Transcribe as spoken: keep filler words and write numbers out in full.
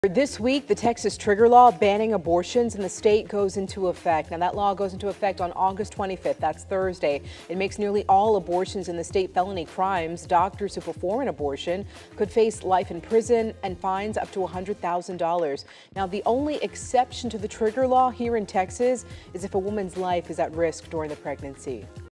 This week, the Texas trigger law banning abortions in the state goes into effect. Now, that law goes into effect on August twenty-fifth. That's Thursday. It makes nearly all abortions in the state felony crimes. Doctors who perform an abortion could face life in prison and fines up to one hundred thousand dollars. Now, the only exception to the trigger law here in Texas is if a woman's life is at risk during the pregnancy.